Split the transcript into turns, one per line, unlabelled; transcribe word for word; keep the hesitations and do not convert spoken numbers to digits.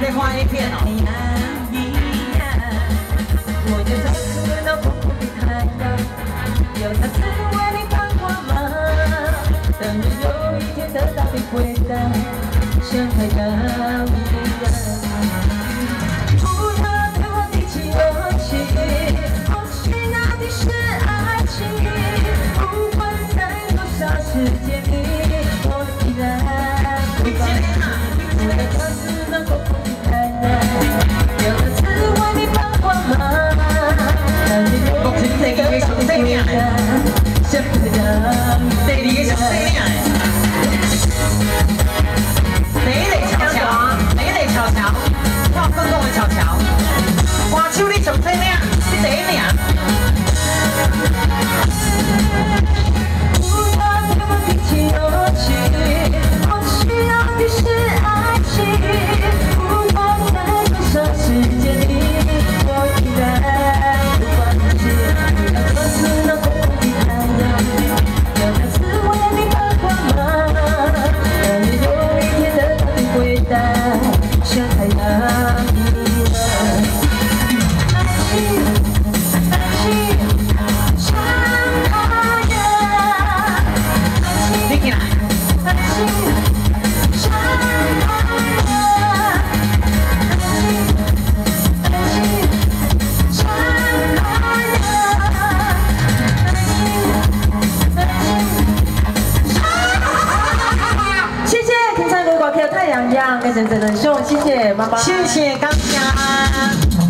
在看 A 片哦。我就再次闻到空空的太阳，有它滋味你放光芒，等着有一天得到的回答，像太阳一样。不要对我提起勇气，或许那的是爱情，不管在多少时间里，我依然不放弃。我的歌词能够空的太阳，有它滋味你放光芒，等着有一天得到的回答，像太阳一样。哪一类巧巧？哪一类巧巧？我分讲的巧巧，歌手你上最领，你第一名。不要对我提起勇气，我需要的是爱情。不管在多少时间里，我依然不放弃。让歌词能空空的太阳，有它滋味你放光芒，等着有一天得到的回答，像太阳一样。爱情，爱情，像太阳。爱情，爱情，像太阳。爱情，爱情，像太阳。谢谢，听唱歌歌曲太阳一样，跟着真人秀，谢谢，妈妈，谢谢刚刚。